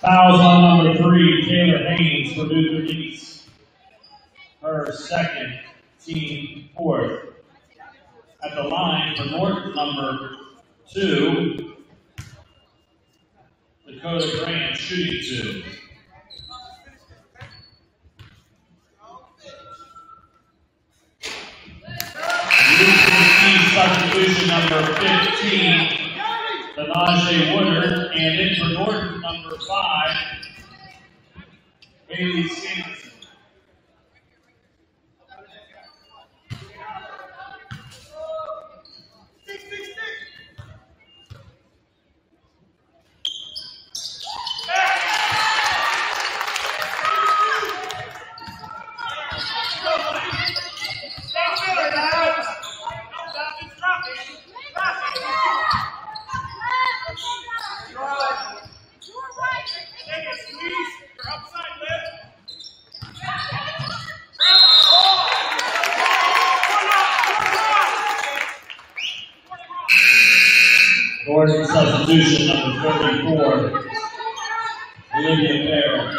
Fouls on number 3, Taylor Haynes for Newton East. Her second, team fourth. At the line for Norton, number 2, Dakota Grant, shooting 2. Substitution number 15, Denajay Woodard, and in for Norton, number 5, Bailey Sanderson. Gordon substitution number 34, Elyria Farrell.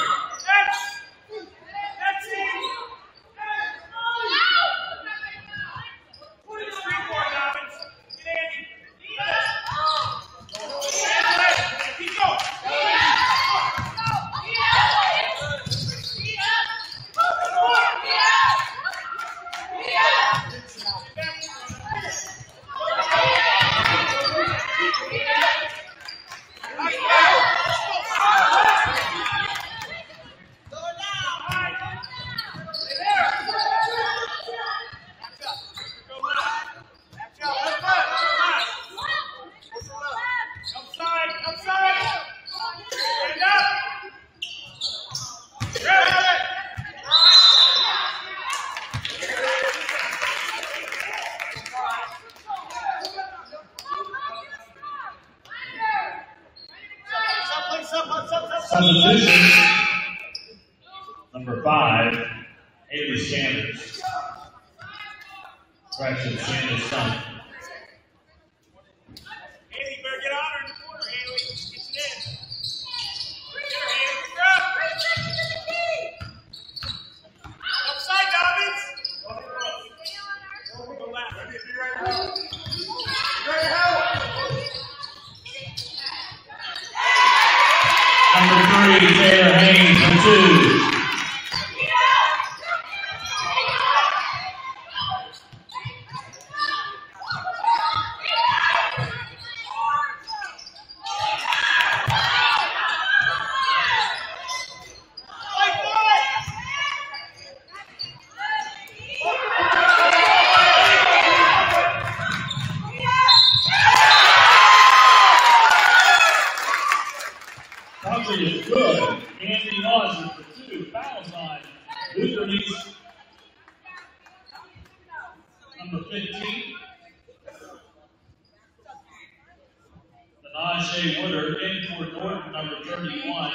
Substitution number 5, Haley Sanders. Correction, Sanders son. Haley, better get on her in the corner, Haley. Get it in. Upside, Dobbins. Go left. Number 3, Taylor Haynes for 2. Is good. Anthony Lawson for 2. Fouls on Luther East. Number 15. Denajay Woodard in for Norton, number 31.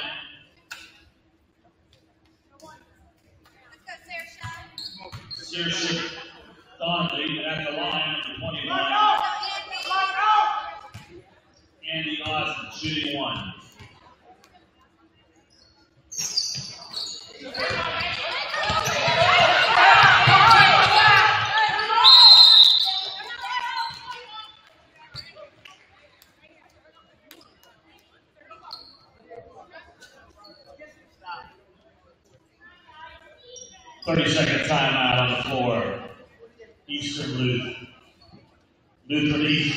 Saoirse Donnelly at the line, number 21. Andy Lawson shooting 1. Second timeout on the floor. Eastern Lutheran East.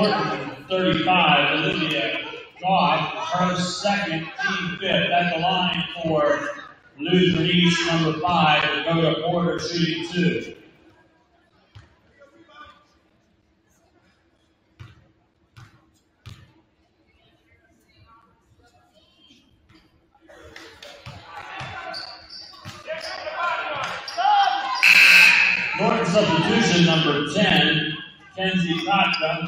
Norton, 35, Elyria Goff, her second, team fifth. At the line for Lutheran East, number 5, Dakota Porter, shooting 2. Norton substitution, number 10, Kenzie Kotka.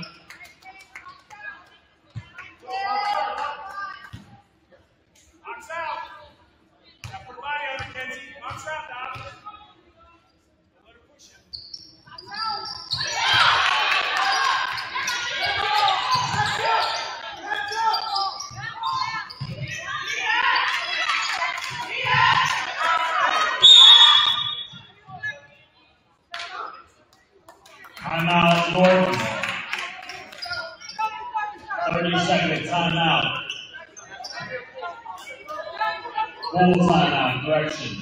Box out. Got put body on it, Kenzie. Box out, Doc. Let her push him. Timeout, Norton. 30-second timeout. Full timeout, correction.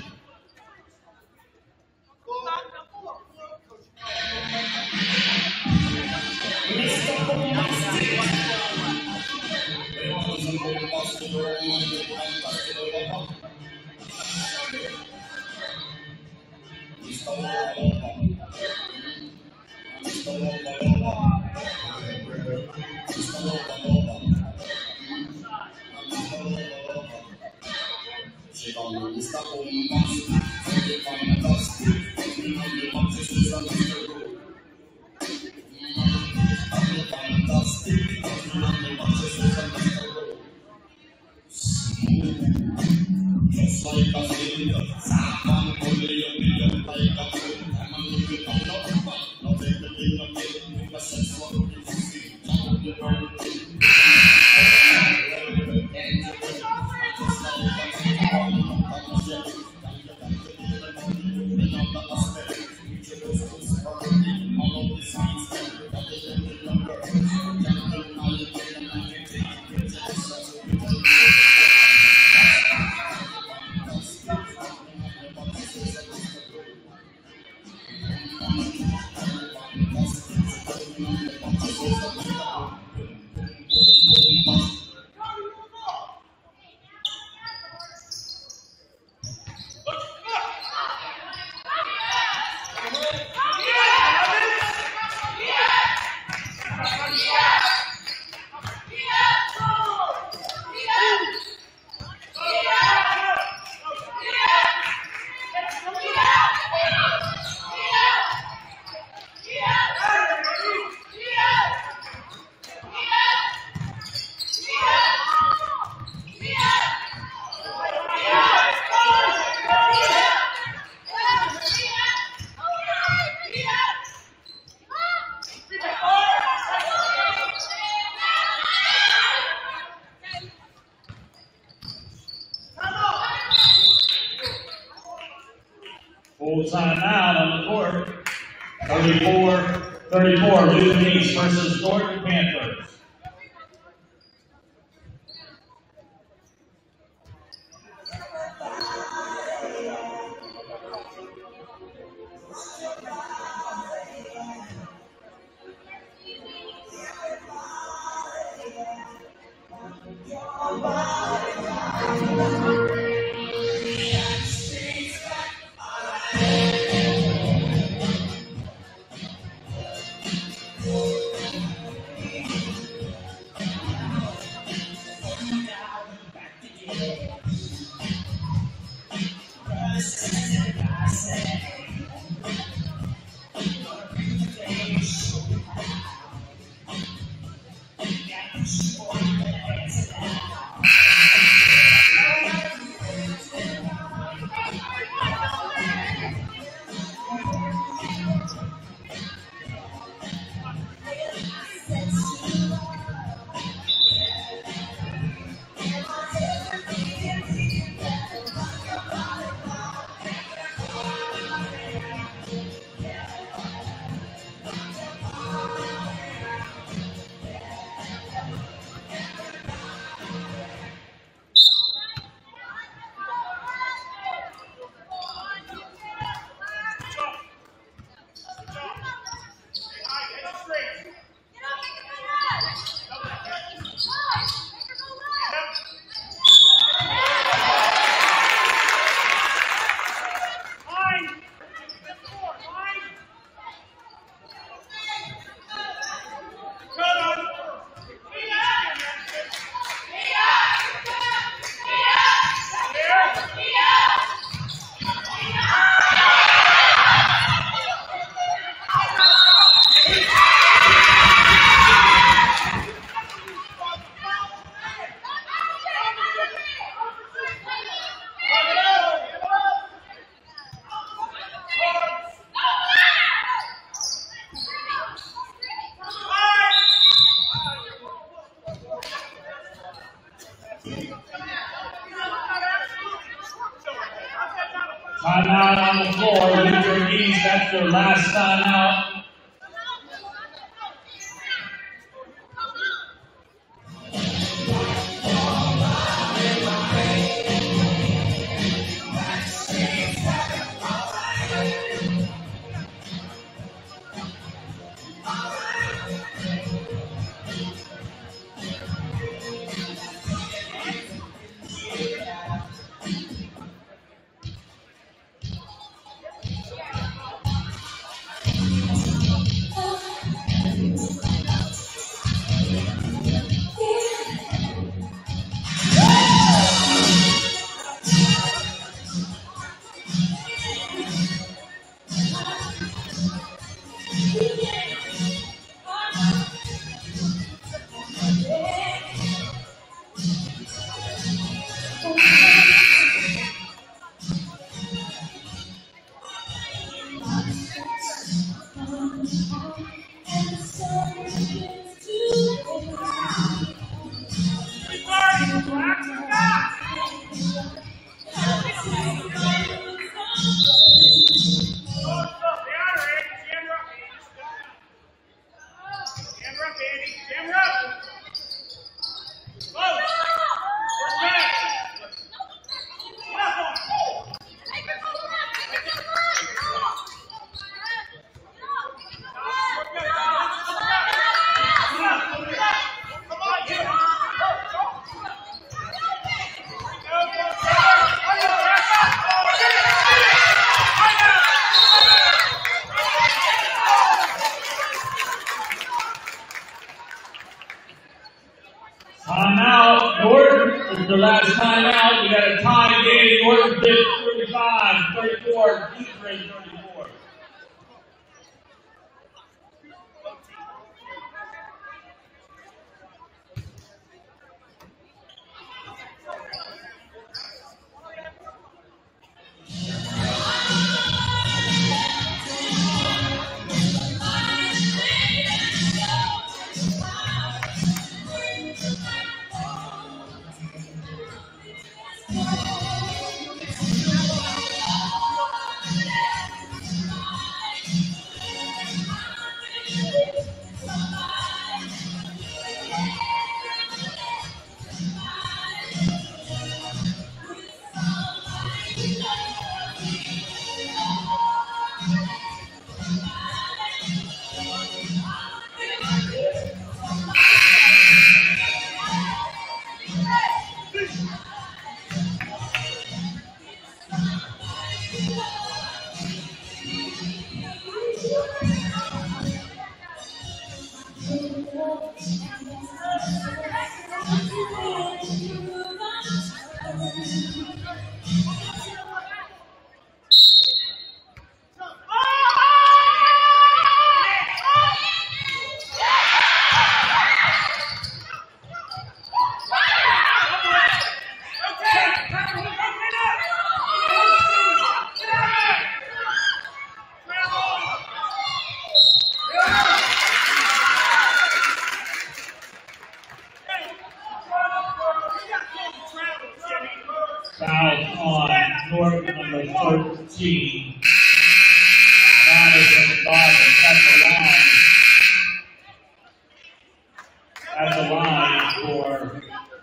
Full timeout on the court. 34, Lutheran East versus Norton Panthers. Timeout on the floor. Lutheran East, that's their last timeout. Timeout. Norton is the last timeout. We got a tie game. Norton 35, 34, Lutheran 34. Foul on Norton number 13. Madison Dawson at the line for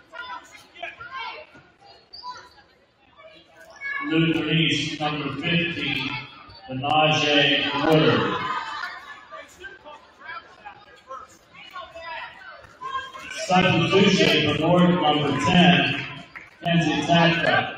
Lutheran East, number 50, Najee Woodard. Substitution for Norton, number 10, Kenzie Tacka.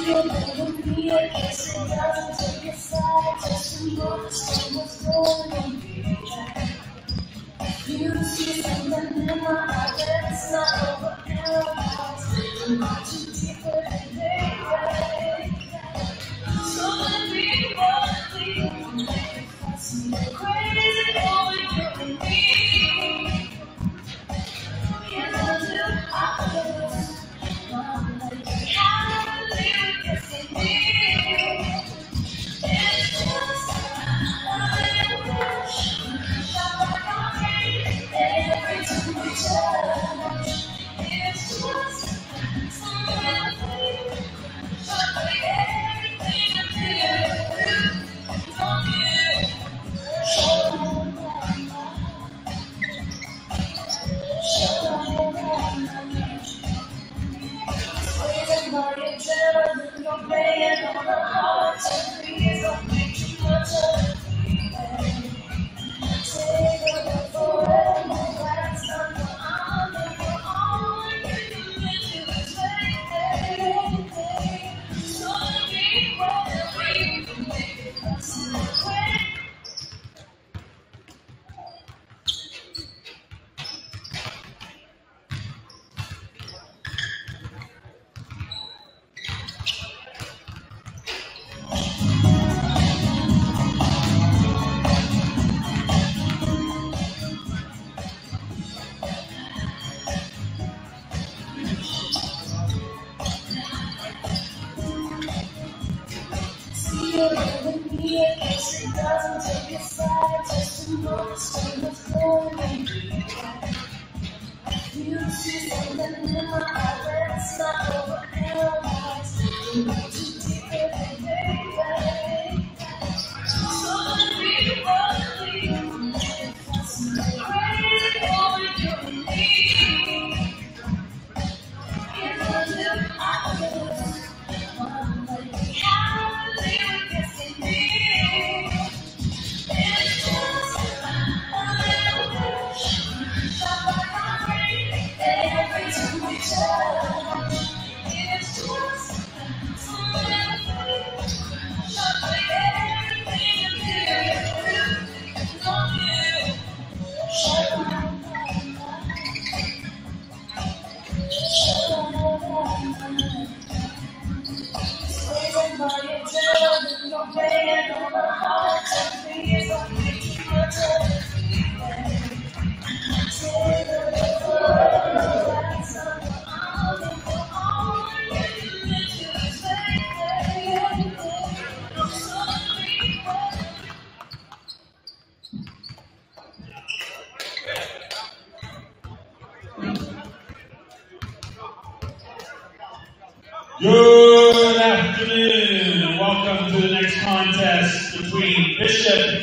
Good afternoon. Welcome to the next contest between Bishop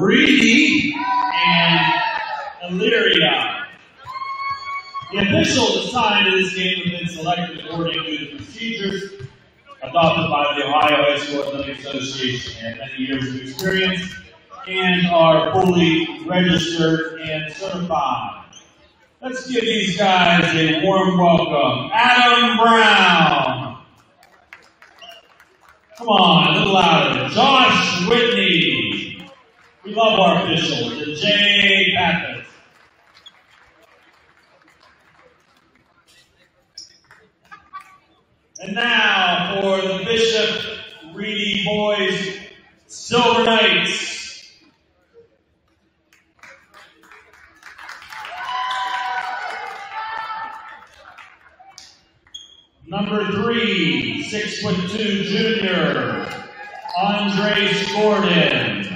Reedy and Elyria. The officials assigned to this game have been selected according to the procedures adopted by the Ohio High School Athletic Association and many years of experience and are fully registered and certified. Let's give these guys a warm welcome. Adam Brown. Come on, a little louder. Josh Whitney. We love our officials. And Jay Pappas. And now for the Bishop Reedy Boys Silver Knights. Number 3, 6'2" junior, Andre Gordon.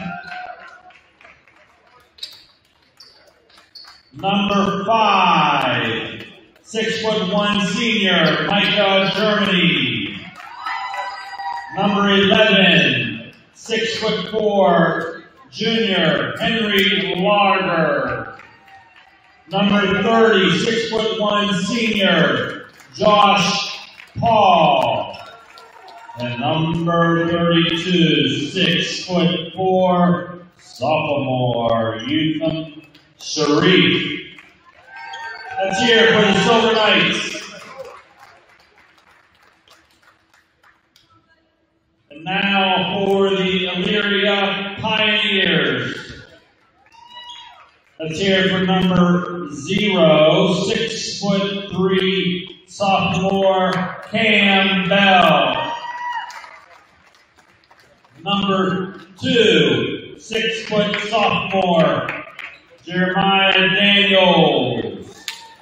Number 5, 6'1" senior, Micah Germany. Number 11, 6'4" junior, Henry Larder. Number 30, 6'1" senior, Josh Paul. And number 32, 6'4", sophomore, Yusuf Sharif. Let's hear for the Silver Knights. And now for the Elyria Pioneers. Let's hear it for number 0, 6'3", sophomore Cam Bell. Number 2, 6' sophomore Jeremiah Daniels.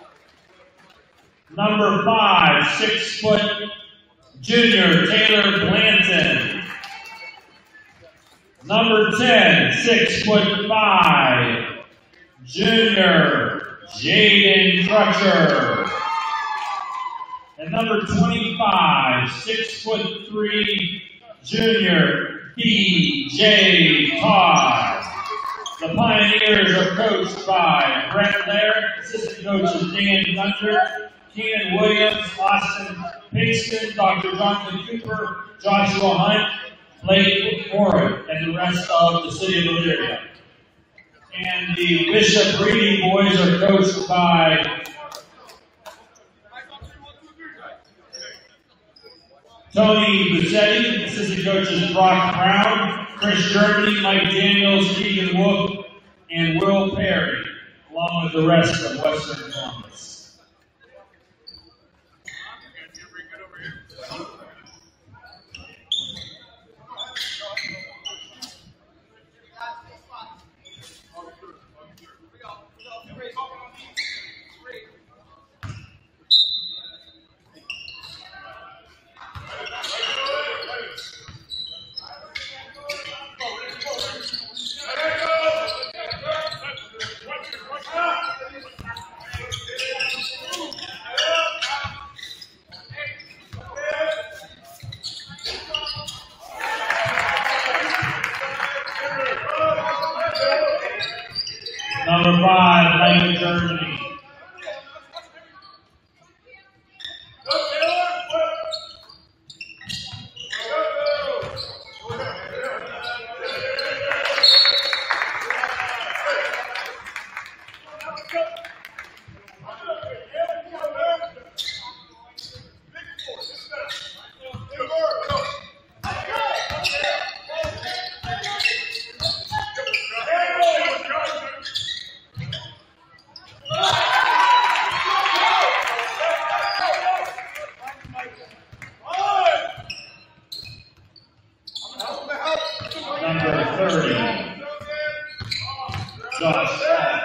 Number 5, 6' junior Taylor Blanton. Number 10, 6'5", junior Jaden Crutcher. And number 25, 6'3", junior B.J. Todd. The Pioneers are coached by Brett Lair, assistant coaches Dan Gunter, Keenan Williams, Austin Pinkston, Dr. Jonathan Cooper, Joshua Hunt, Blake Warren, and the rest of the city of Elyria. And the Bishop Reedy boys are coached by Tony Bucetti, assistant coaches Brock Brown, Chris Germany, Mike Daniels, Keegan Wolf, and Will Perry, along with the rest of Western Columbus. Number 5, Lake Germany. Number 30, Josh.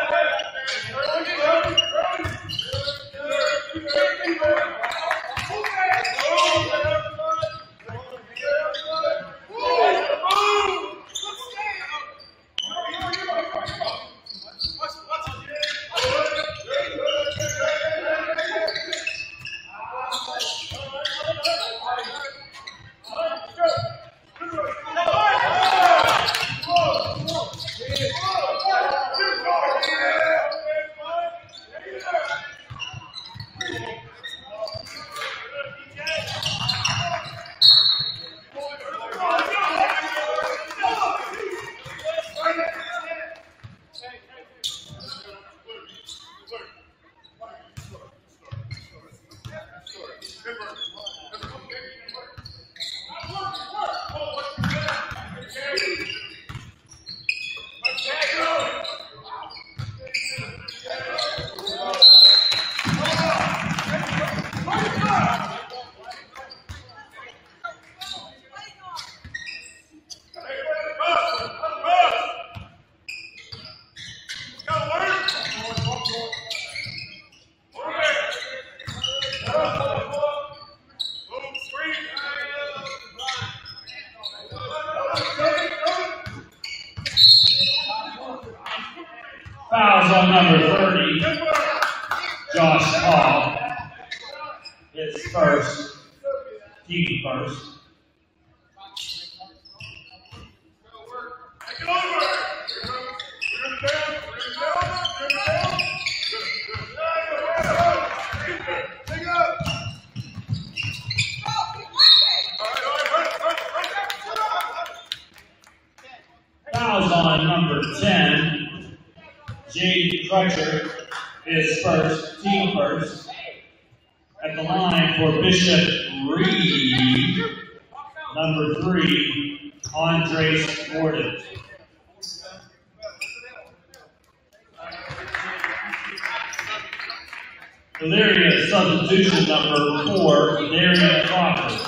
30, Josh Hall, his first, team first. Fouls on number 10, Jaden Crutcher, his first, team first. At the line for Bishop Reed, number 3, Andres Gordon. Elyria substitution number 4, Darian Crawford.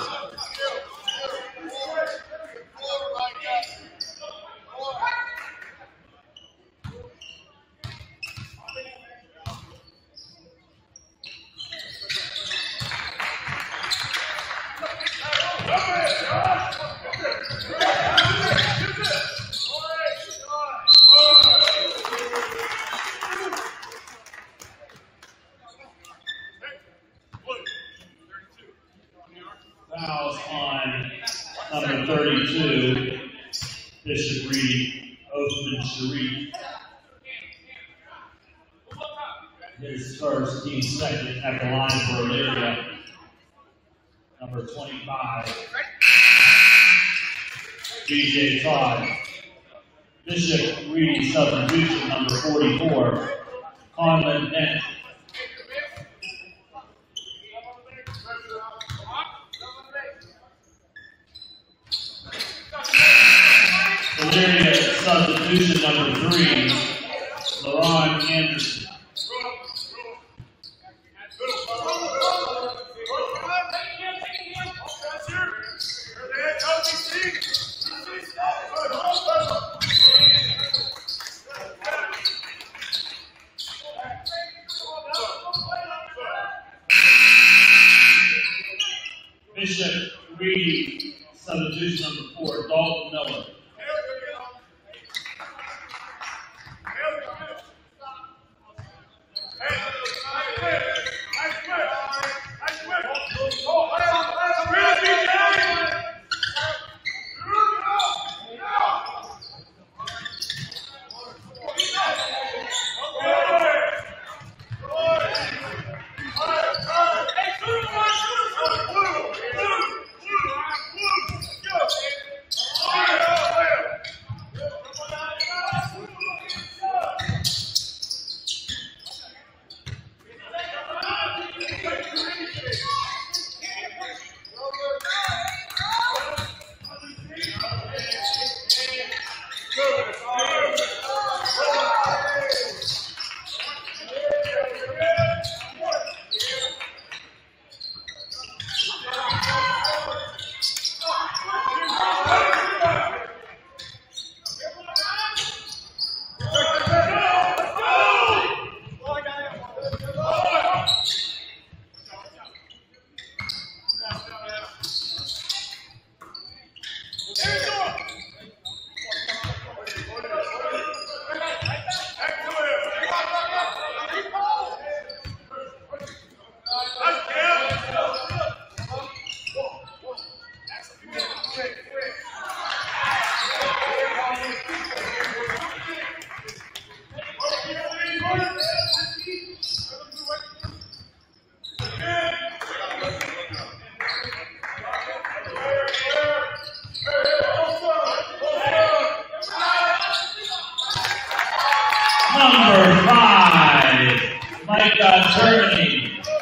Fouls on number 32, Bishop Reed, Othman Sharif. His first, team second at the line for Elyria. Number 25, DJ Todd. Bishop Reed substitution number 44, Conlon Dent. Elyria substitution number 3, LaRon Anderson. Bishop Reed substitution number 4, Dalton Miller. Number 5, Micah Germany.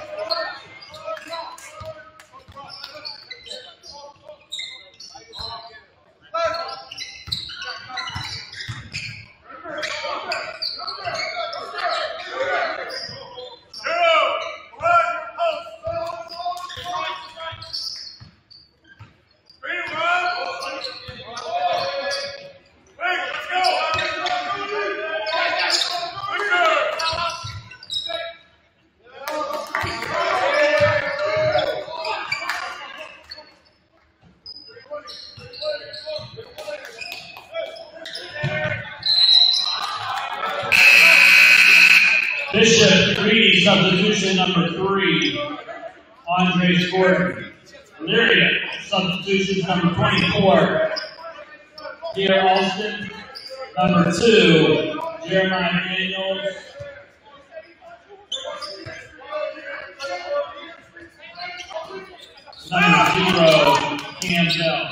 Bishop Reed, substitution number 3, Andres Gordon. Elyria, substitution number 24, Dear Alston. Number 2, Jeremiah Daniels. Number 0, Cam Bell.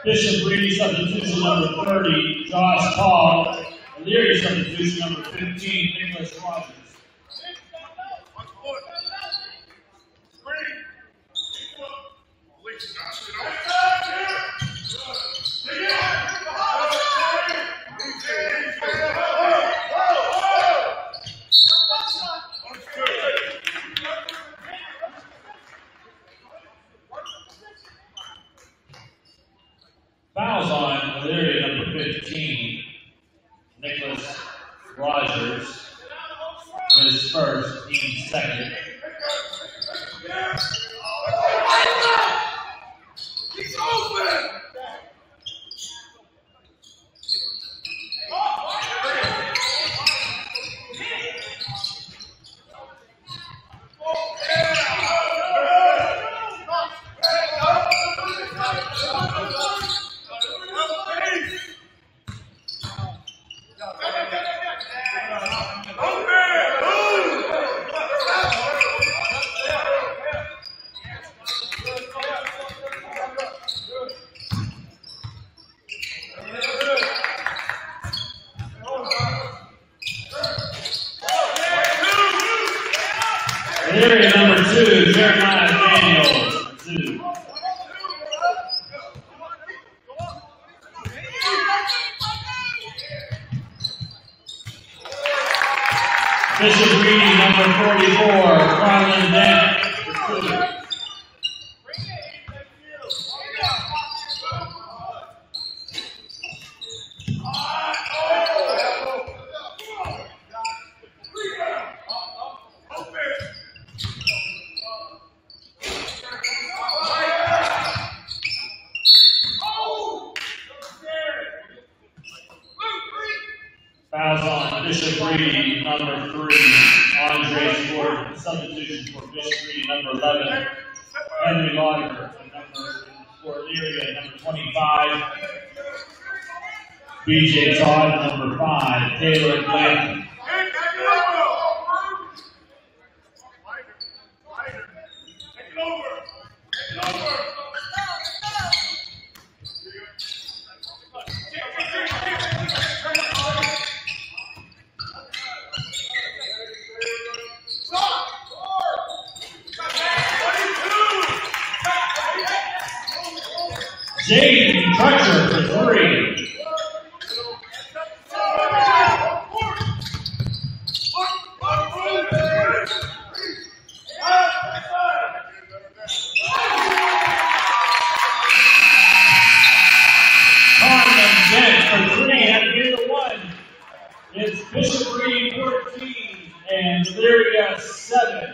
Bishop Reed, substitution number 30, Josh Paul. Elyria, substitution number 15, Nicholas Rogers. Fouls on Elyria, number 15, Nicholas Rogers. His first, team second. He's open! Elyria, number 2, Jeremiah Daniels, 2. Bishop Reed, number 44, Carlin Dent, 2. Fouls on Bishop Reed, number 3, Andre Ford. Substitution for Bishop Reed, number 11, Henry Lauder. For Elyria, number 25, BJ Todd, number 5, Taylor Glenn. Jaden Crutcher for 3. Carlin Dent for 3 and in the 1. It's Bishop Reed 14 and Elyria 7.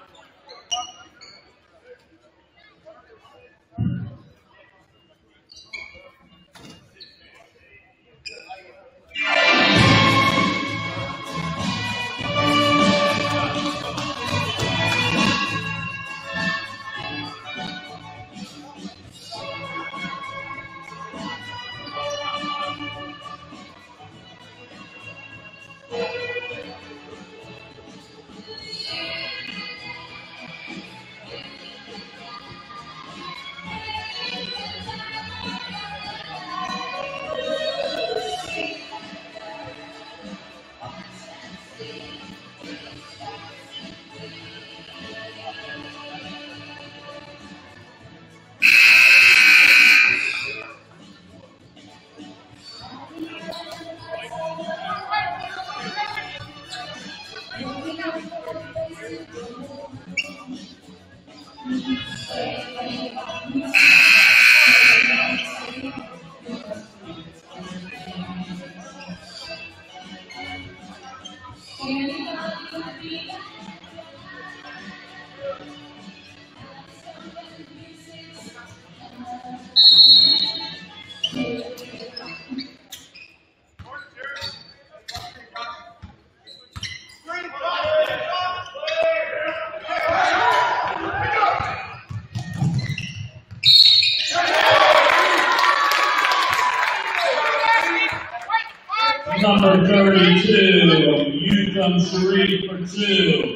Number 32, Yukam Sharif for 2.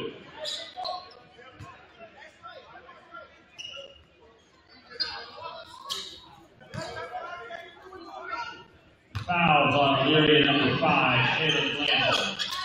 Fouls on Elyria number 5, Caleb Landon.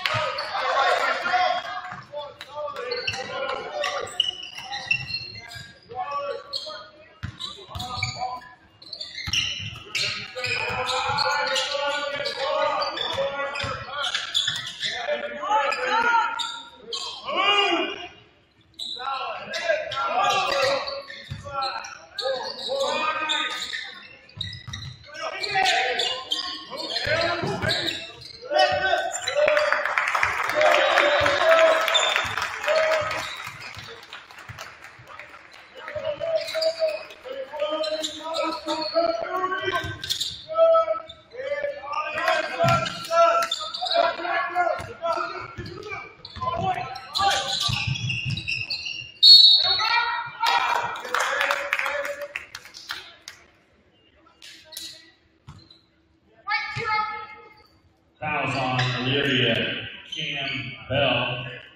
Fouls on Elyria, Cam Bell,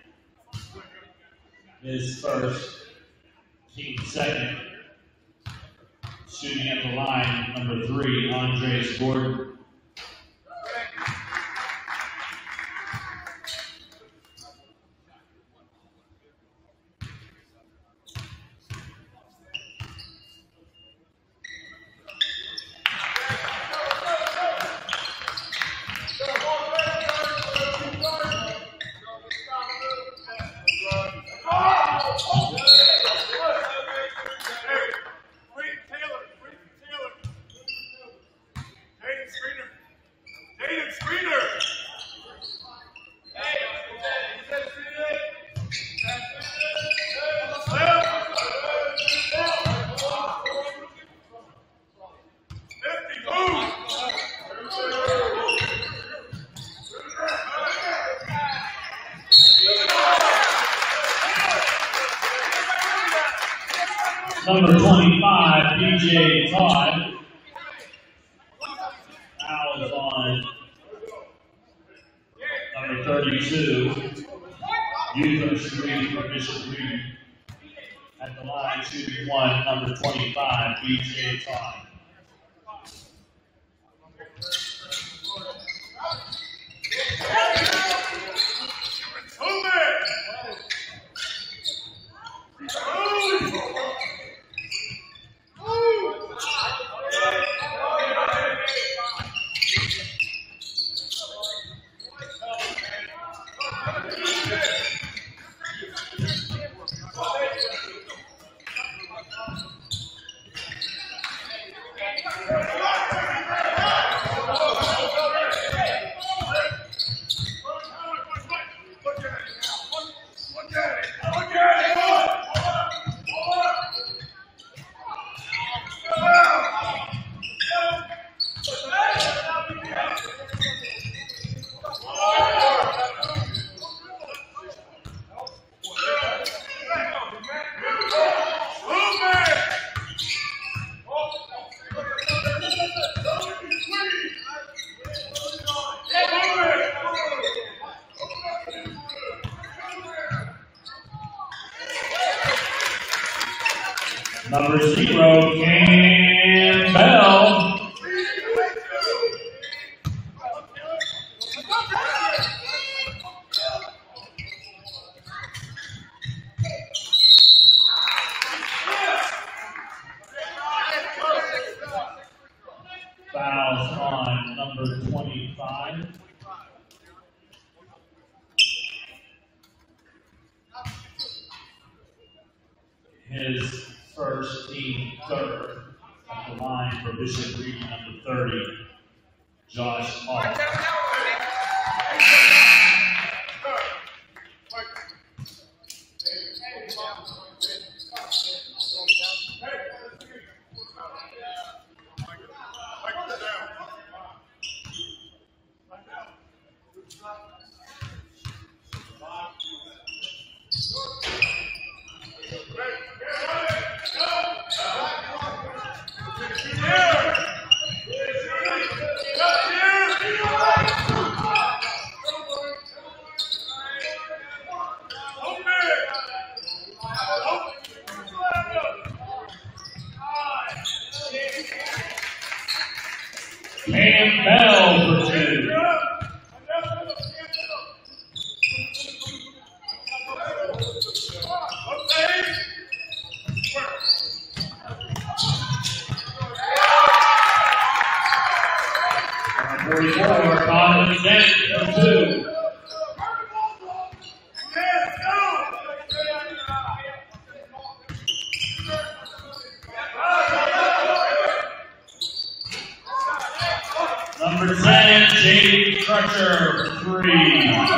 his first, team second. Shooting at the line, number 3, Andres Gordon. Number 25, DJ Todd. Fouls on number 32, Utah Street for Bishop Reed. At the line, shooting 1, number 25, DJ Todd. Number 0, Cam Bell. Fouls on number 25. His first, team third. At the line for Bishop Reed, number 30, Josh Hall. Campbell for 2. Number 44, Colin Dent for 2. Number 10, Jade Crutcher for 3.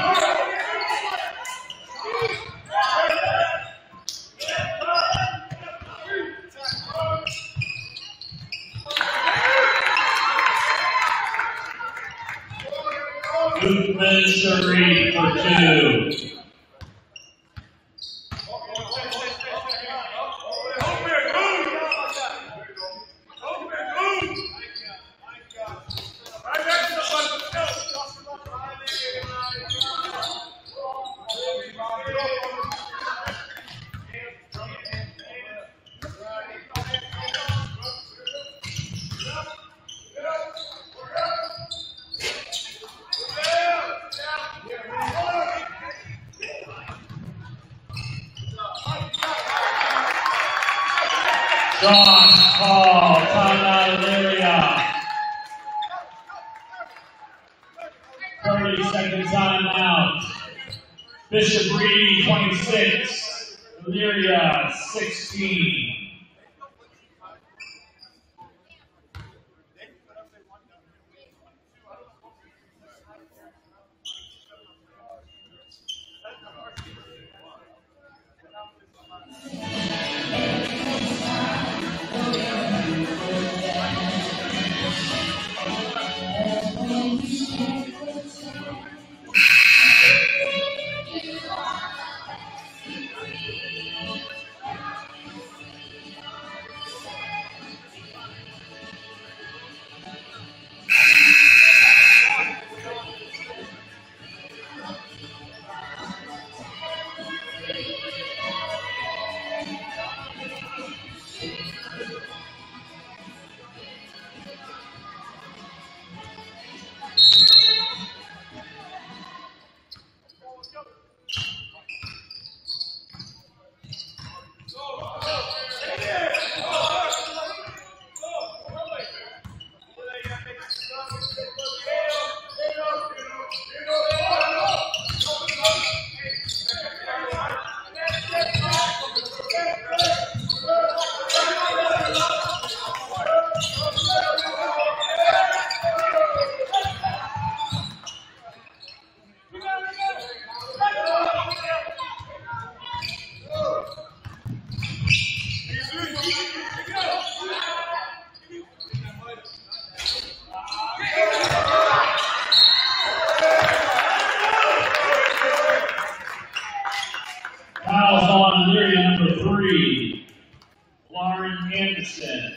Luthman Sharif for 2. Josh Paul, timeout Elyria. 30-second timeout. Bishop Reed, 26. Elyria, 16. Fouls on Elyria, number 3, Lauren Anderson.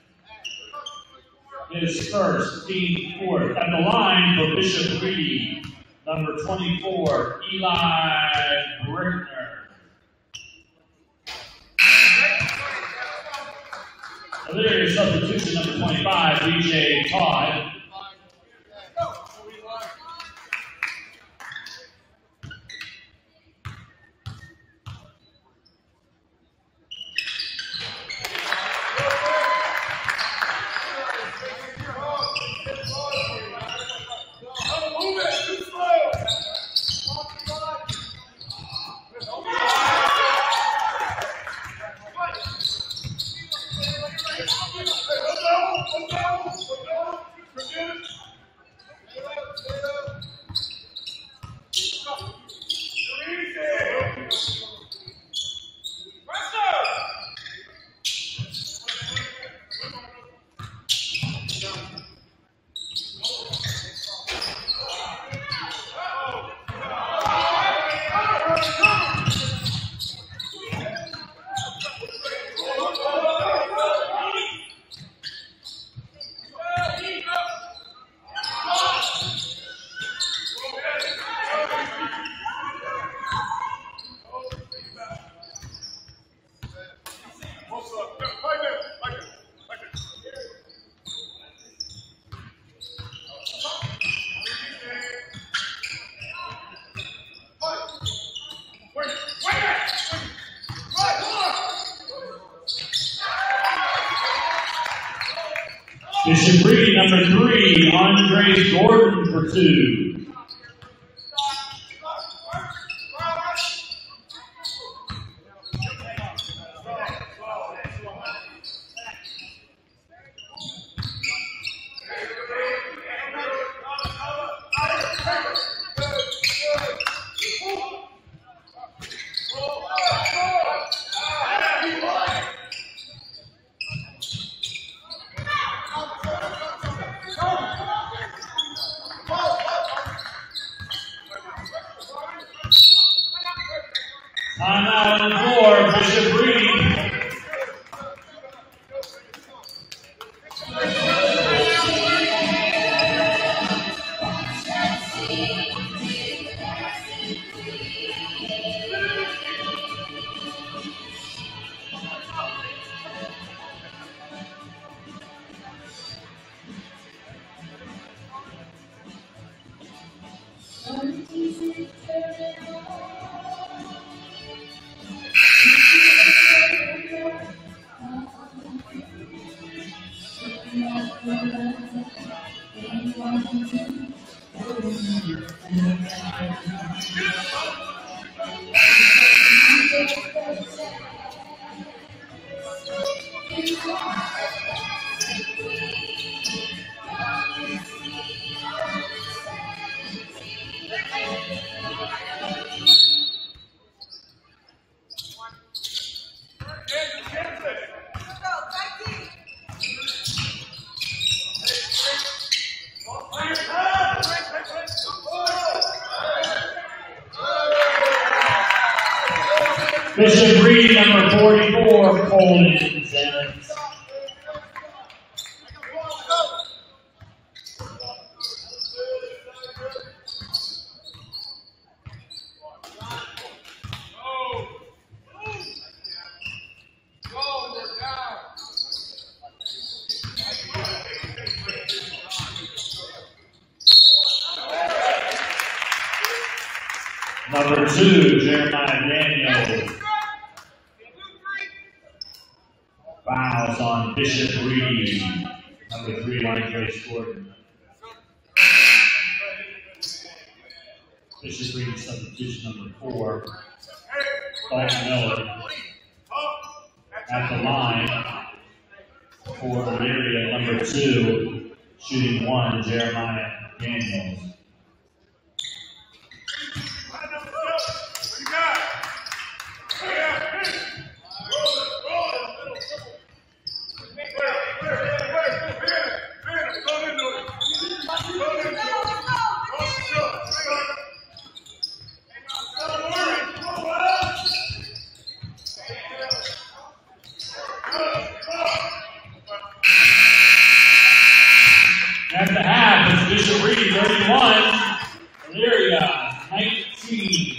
His first, team 4th. At the line for Bishop Reed, number 24, Eli Brickner. Elyria substitution, number 25, DJ Todd. Bishop Reed, number 3, Andre Gordon for 2. Timeout on the floor, Bishop Reed. Bishop Reed, number 44, Colin Simmons. Number 2, Jeremiah Daniels. Fouls on Bishop Reed. Number 3, Andre Gordon. Bishop Reed, substitution number 4, Dalton Miller. At the line for Elyria, number 2, shooting 1, Jeremiah Daniels. At the half, it's Bishop Reed, 31, Elyria, 19.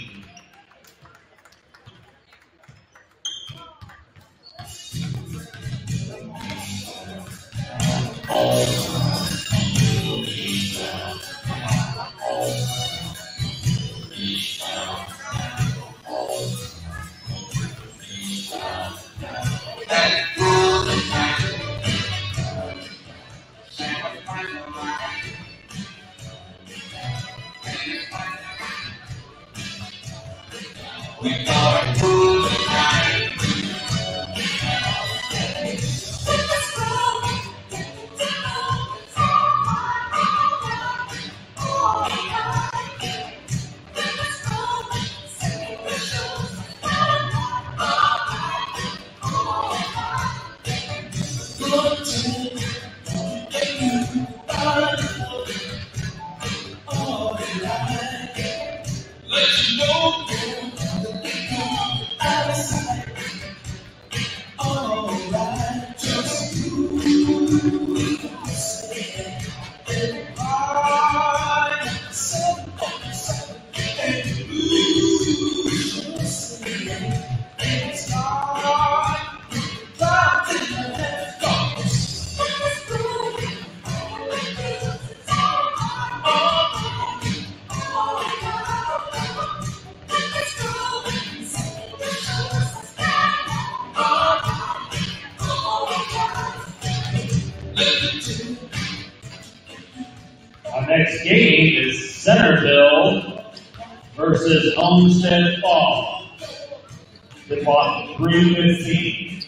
game is Centerville versus Homestead Fall. They fought 3:15.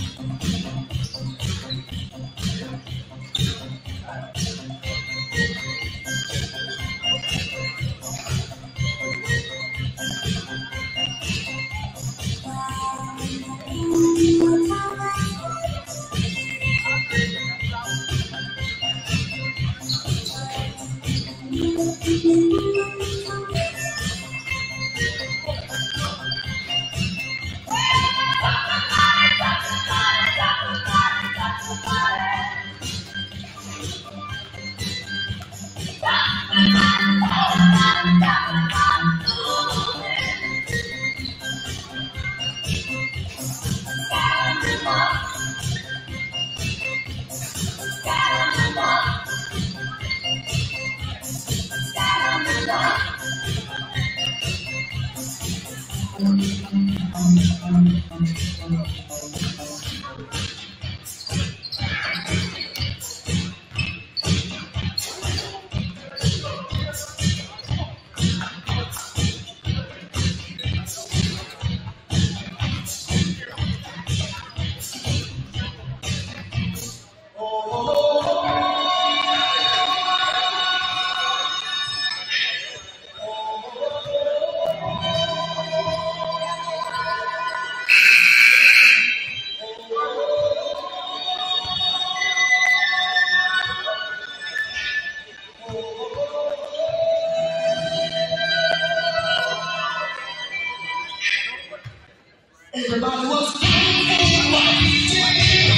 Everybody was thinking what he did.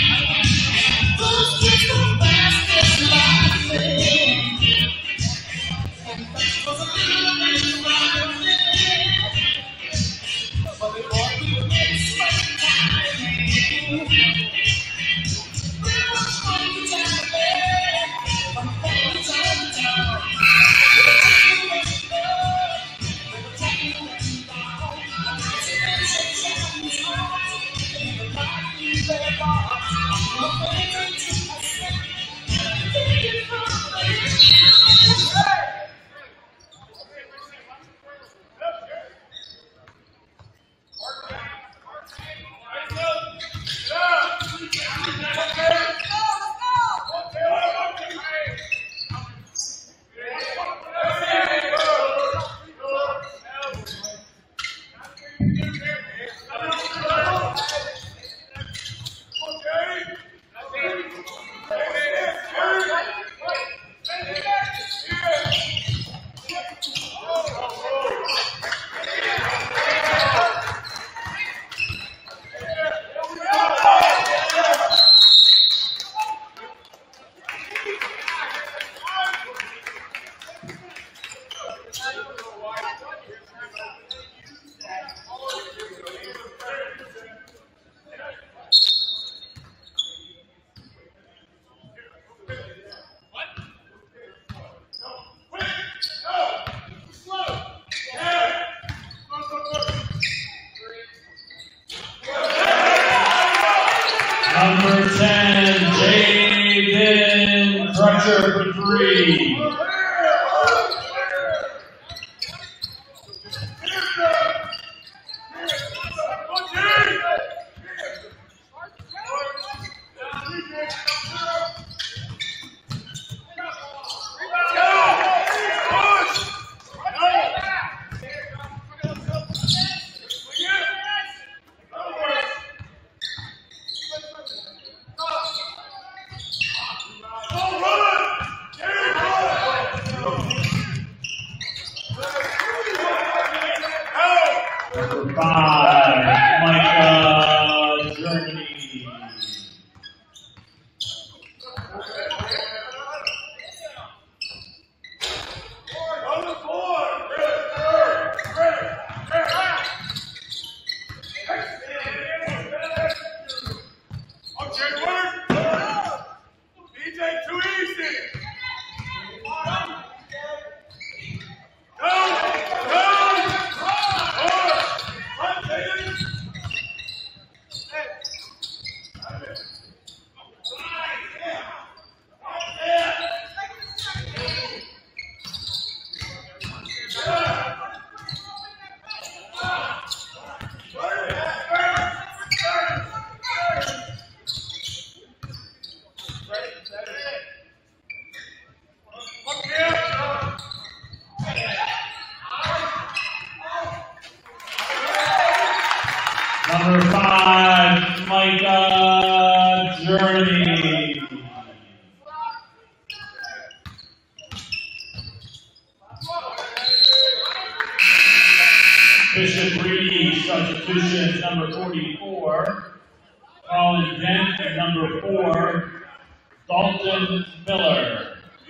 Those kids were fastest laughing. And that was a little bit right. But it all we made some time. We were trying to tell it from time to time. We were taking it down. We were taking it down. Number 10, Jaden Crutcher for 3. Number 5, Micah, Germany. Germany. Bishop Reed, substitution number 44. Colin Dent and number 4, Dalton Miller.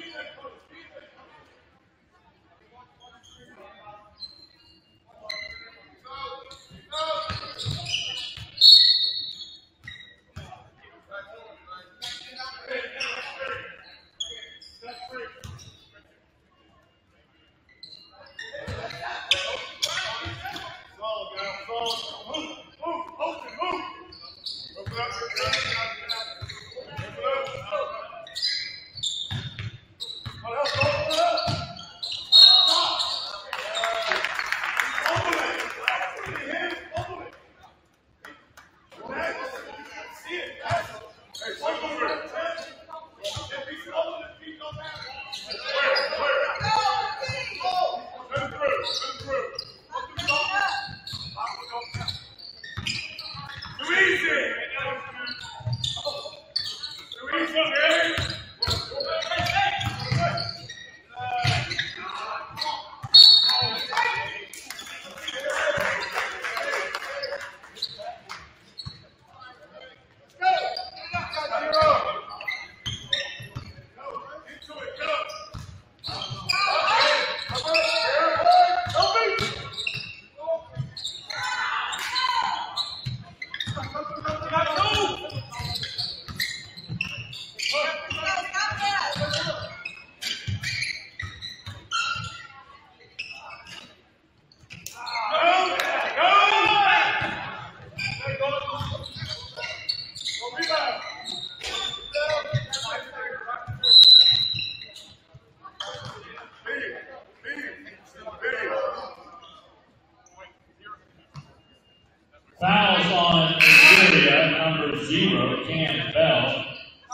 Fouls on Elyria, number 0, Cam Bell.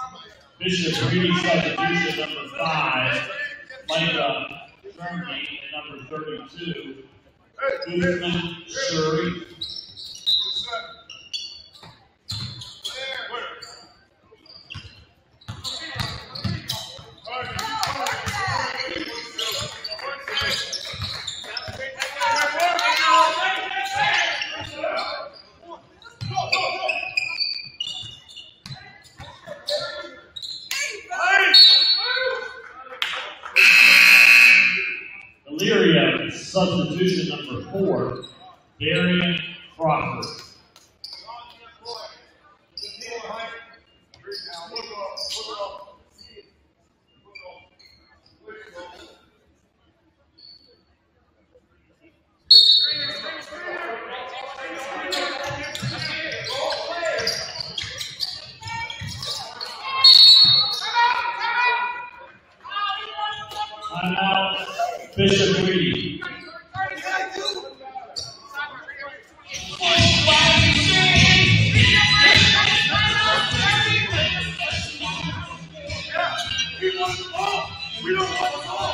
Bishop Reed, substitution number 5, Micah Germany, and number 32, Guzman Shuri. Elyria, substitution number 4, Darian Crawford. Timeout, Bishop Reed. We don't want the ball.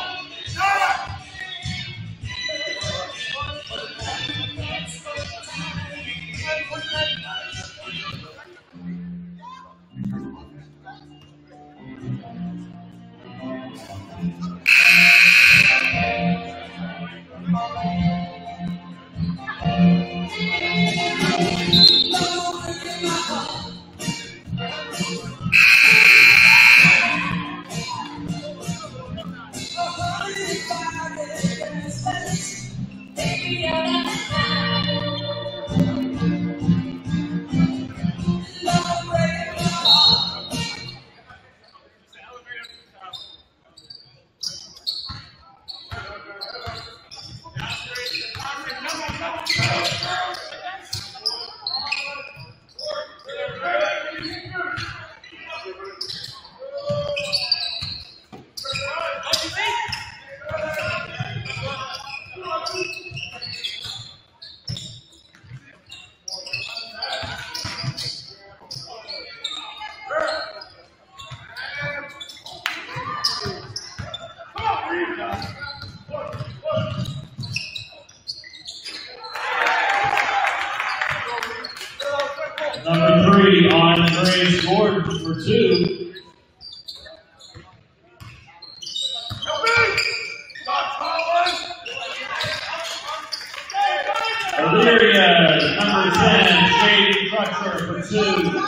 for 2. Elyria, number 10, Shady Crutcher for 2.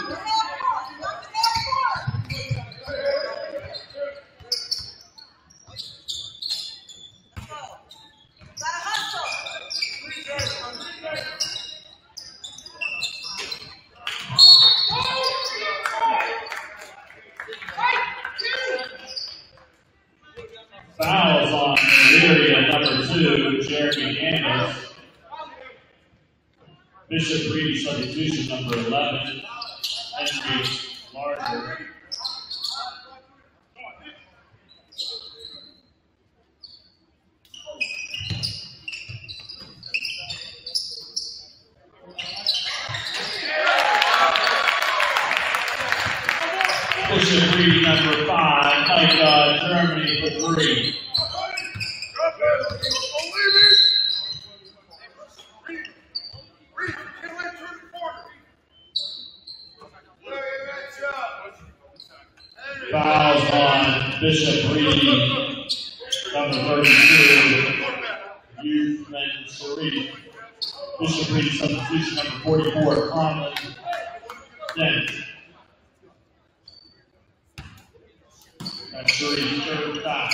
Fouls on Elyria, number 2, Jeremy Anders. Bishop Reed, substitution, number 11, Henry Larger. Bishop Reed, number 5, Mike Germany for 3. Fouls on Bishop Reed, number 32, Youth and Sharif. Bishop Reed, substitution, number 44, Conlon Dent. That's Sharif's third foul.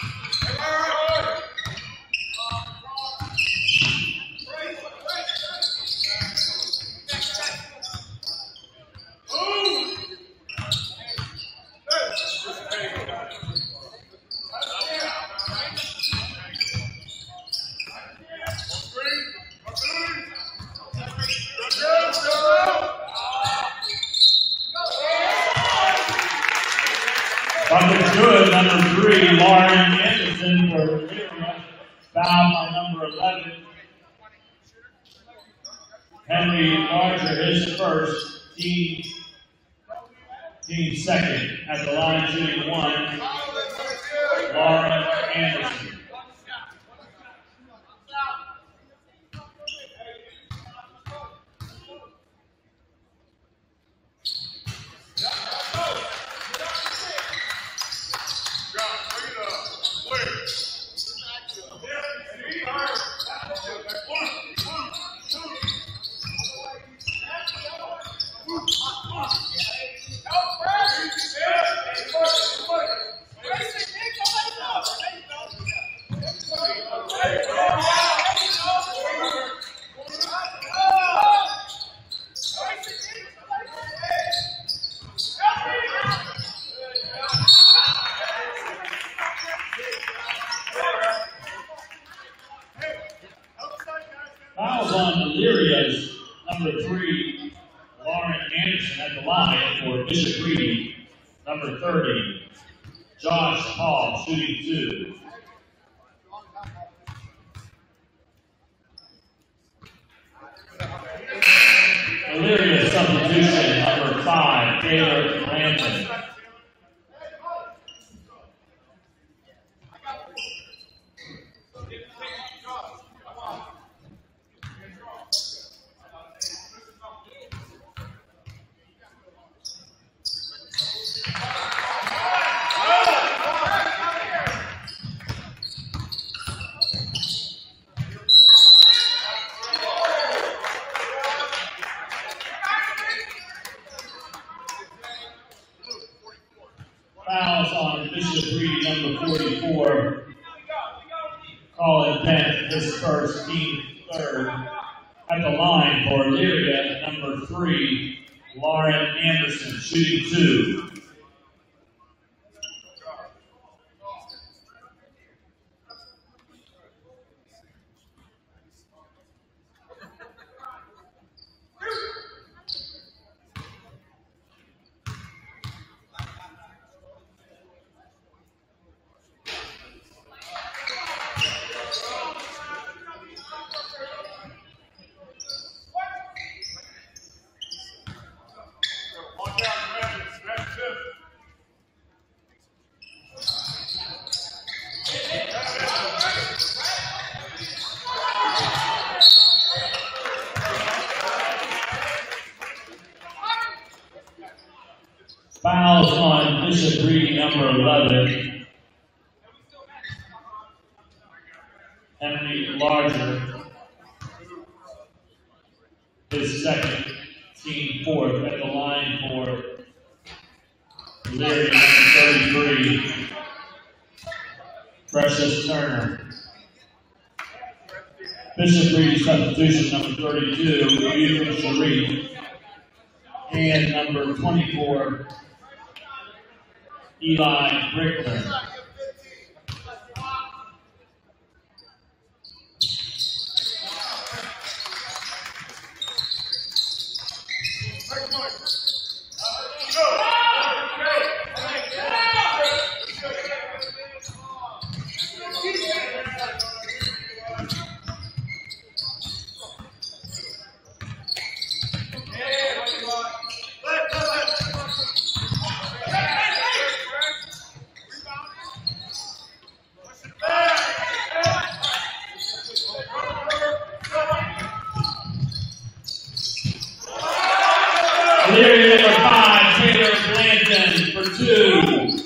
Bucket good, number 3, Lauren Anderson for Elyria. Foul by number 11. Henry Larger, his first, team second. At the line, shooting 1, Lauren Anderson. Fouls on Elyria's number 3, Lauren Anderson at the line for Bishop Reed. Number 30, Josh Paul, shooting 2. Elyria substitution, number 5, Taylor Blanton. Fouls on Bishop Reed, number 44, Colin Bent, his first, team third. At the line for Elyria, number 3, Lauren Anderson, shooting 2. Watch out, Travis. That's good. Fouls on Bishop Reed, number 11. Henry Larger, his second, team fourth at the line for Elyria, number 33. Precious Turner. Bishop Reed substitution, number 32, Ethan Sharif. And number 24, Eli Brickler. Elyria number 5, Taylor Blanton for 2.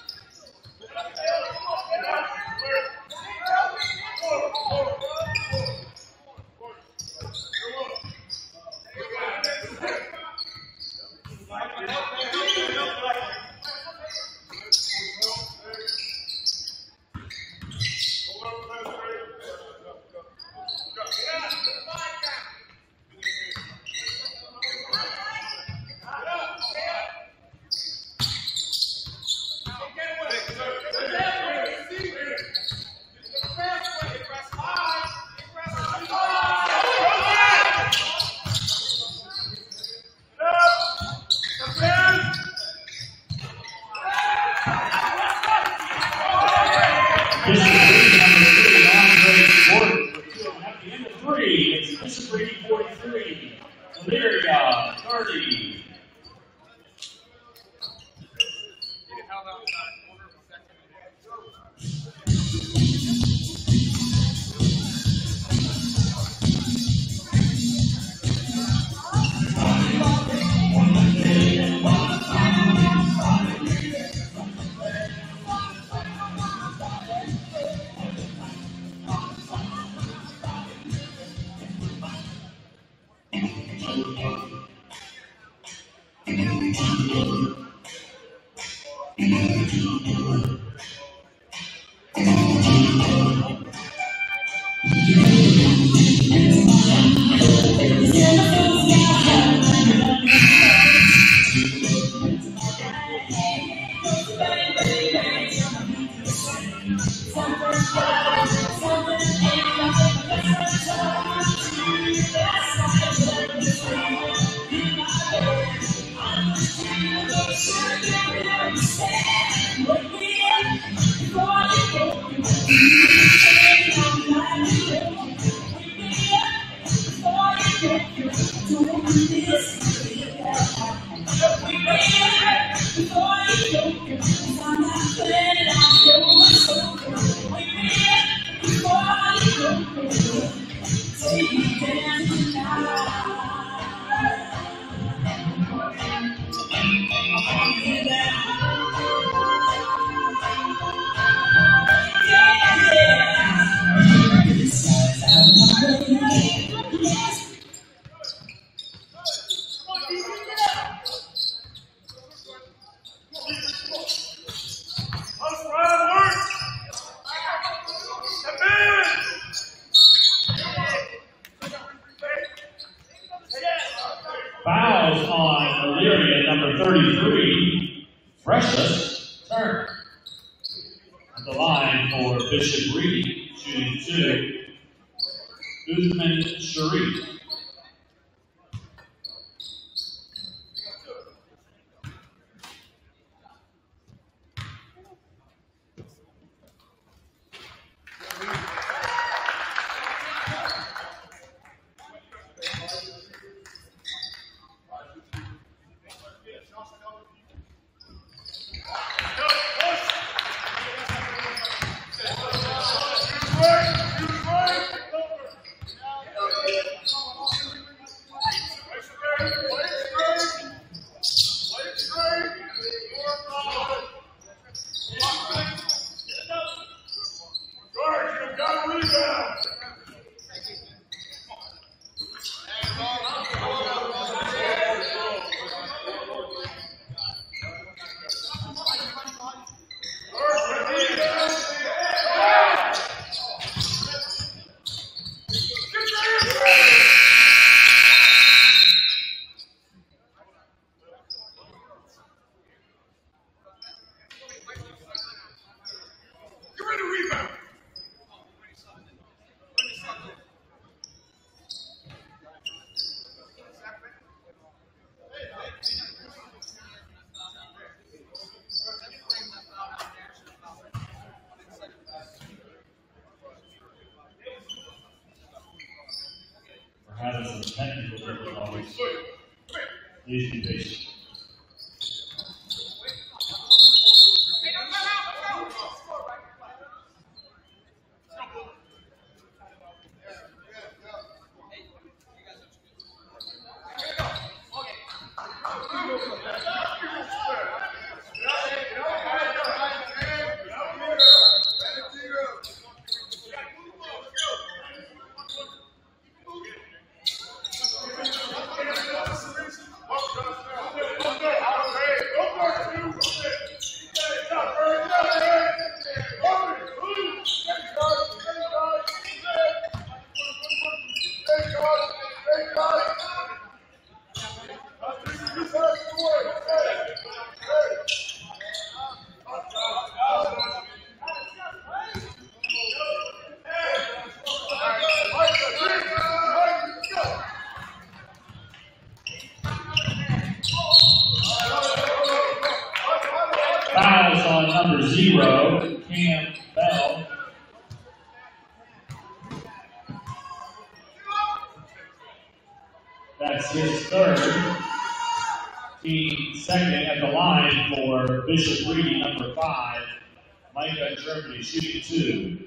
Bishop Reed, number 3, Andre Gordon for 2. At the end of 3, it's Bishop Reed 43, Elyria 30. Fouls on Elyria, number 33, Precious Turner. At the line for Bishop Reed, shooting 2, Uthman Sharif. Having some technical difficulties. Please be patient. Fouls on number 0, Cam Bell. That's his third. Team second at the line for Bishop Reedy, number 5. Micah Germany shooting 2.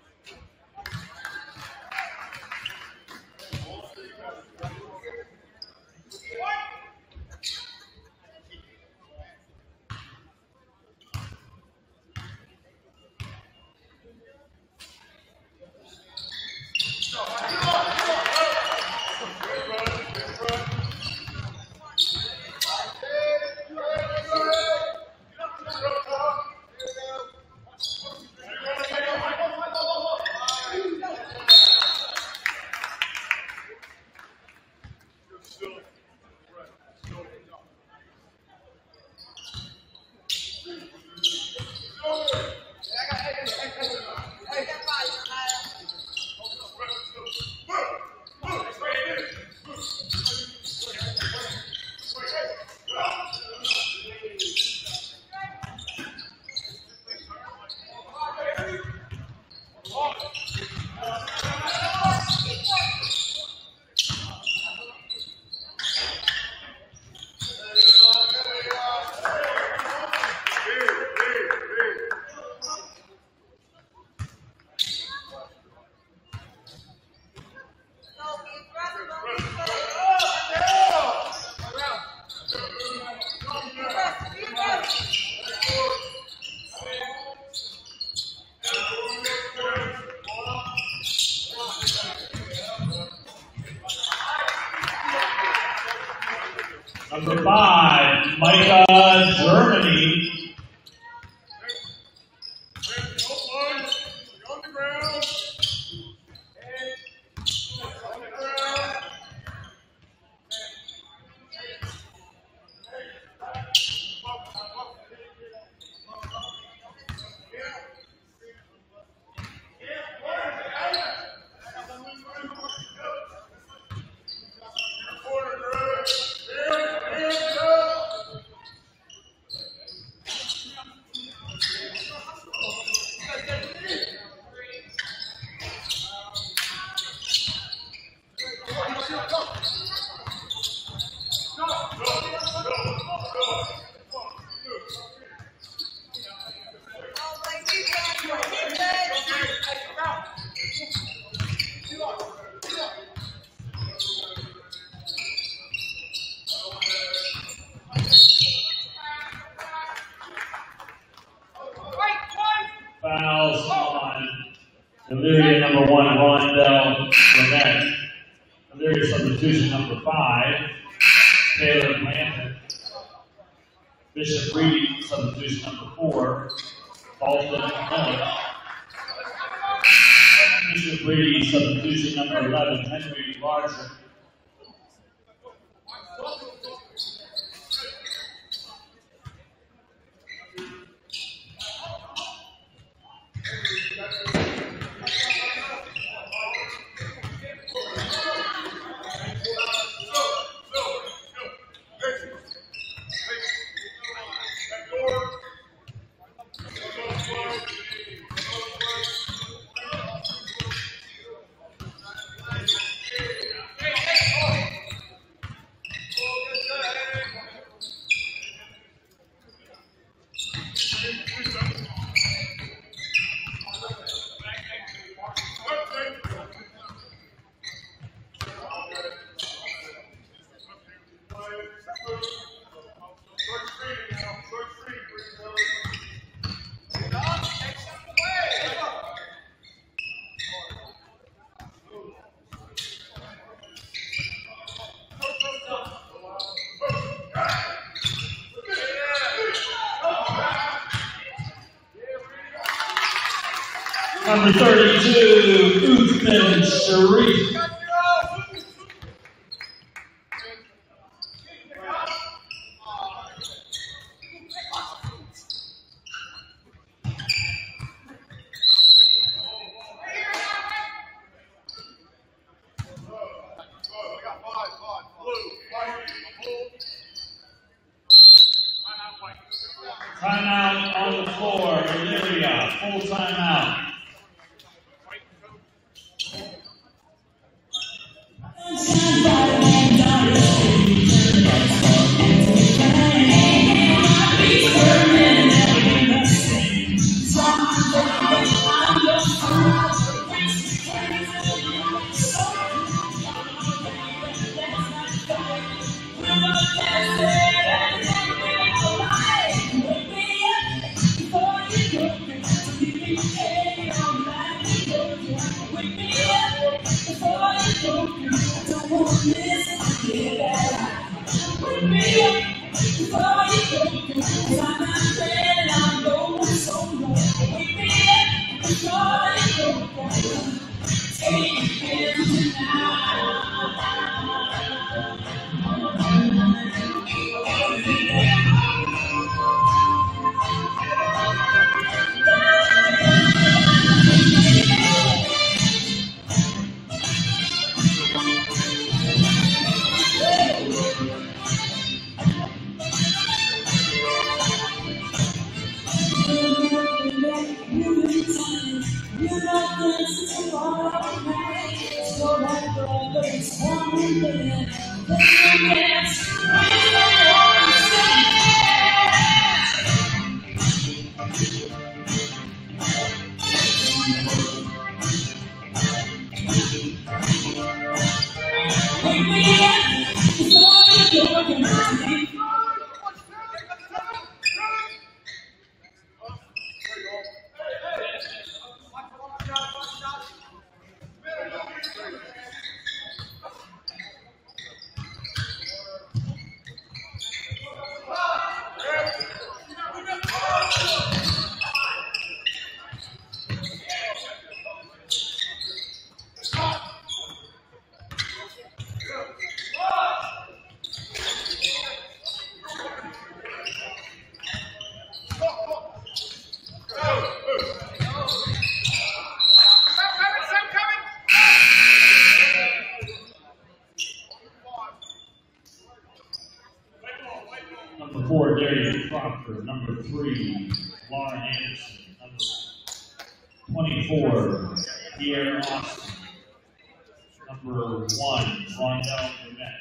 Number 5, Micah Germany. Elyria number 1, Rondell Lynette. Elyria substitution number 5, Taylor Blanton. Bishop Reed substitution number 4, Dalton Miller. Bishop Reed substitution number 11, Henry Larson. Number 32, Uthman Sharif. Timeout on the floor, Elyria, full timeout. Number 4, Darius Proctor. Number 3, Lauren Anderson. Number 24, Pierre Austin. Number 1, Rondell Burnett.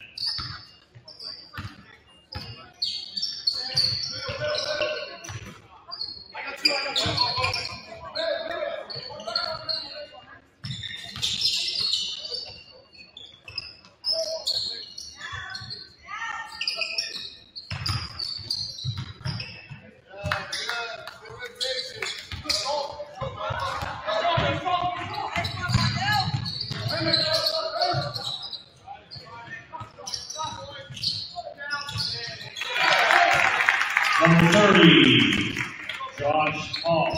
30, Josh Hall.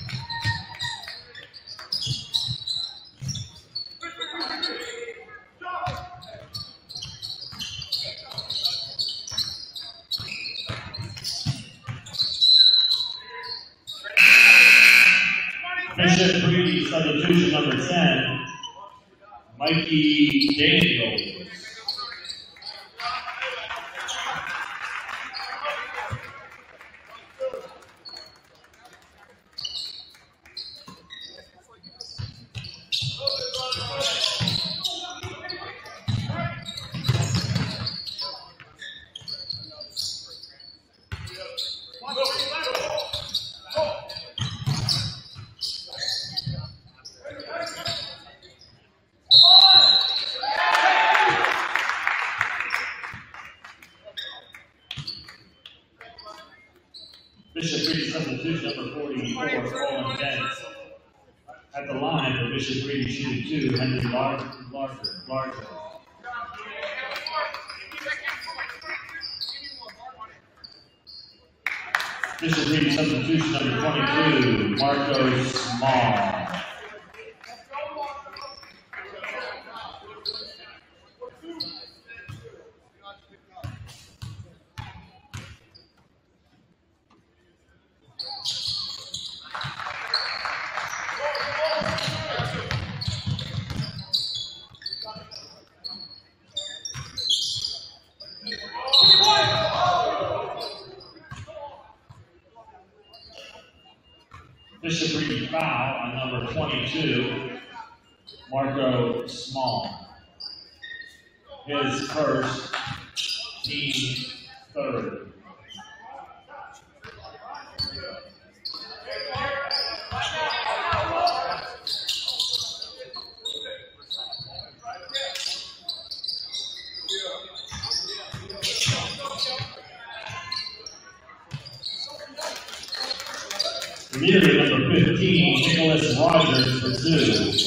Bishop Reed, substitution number 10, Mikey Daniels. Bishop Reed, substitution number 44, Colin Dent. At the line for Bishop Reed, shooting 2, Henry Larger. Bishop Reed, substitution number 22, Marco Small. Bishop Reed foul on number 22, Marco Small. His first, team third. Elyria number 15, Nicholas Rogers for 2.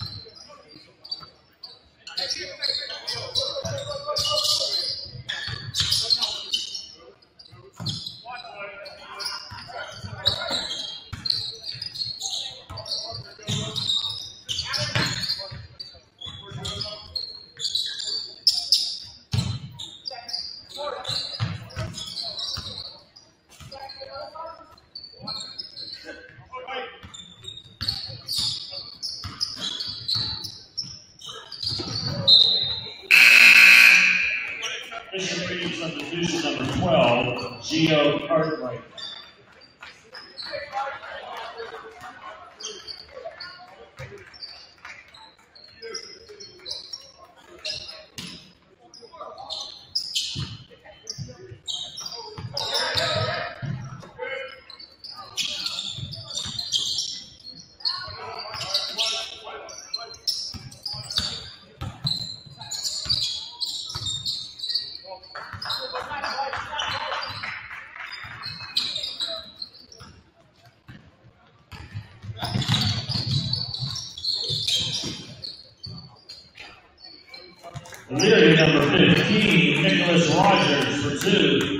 Bishop Reed, substitution number 12, Gio Cartwright. Elyria number 15, Nicholas Rogers for 2.